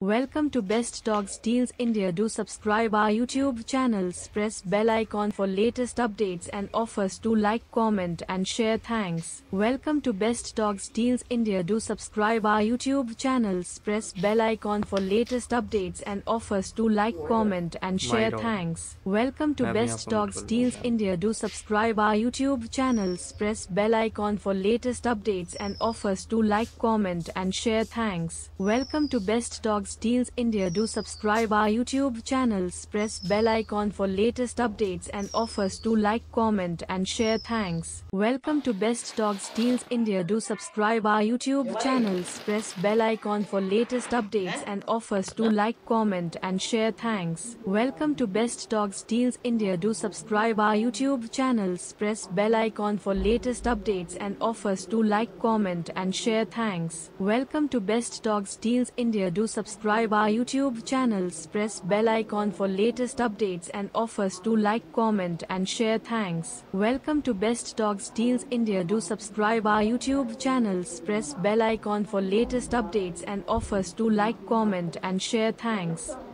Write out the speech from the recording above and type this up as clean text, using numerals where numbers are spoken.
Welcome to Best Dogs Deals India. Do subscribe our YouTube channels. Press bell icon for latest updates and offers. Do like, comment and share. Thanks. Welcome to Best Dogs Deals India. Do subscribe our YouTube channels. Press bell icon for latest updates and offers. Do like, comment and share. Thanks. Welcome to Best Dogs Deals India. Do subscribe our YouTube channels. Press bell icon for latest updates and offers. Do like, comment and share. Thanks. Welcome to Best Dogs Deals India. Do subscribe our YouTube channels. Press bell icon for latest updates and offers. Do like, comment and share. Thanks. Welcome to Best Dogs Deals India. Do subscribe our YouTube channels. Press bell icon for latest updates and offers. Do like, comment and share. Thanks. Welcome to Best Dogs Deals India. Do subscribe our YouTube channels. Press bell icon for latest updates and offers. Do like, comment and share. Thanks. Welcome to Best Dogs Deals India. Do subscribe our YouTube channels. Press bell icon for latest updates and offers. Do like, comment and share. Thanks. Welcome to Best Dogs Deals India. Do subscribe our YouTube channels. Press bell icon for latest updates and offers. Do like, comment and share. Thanks.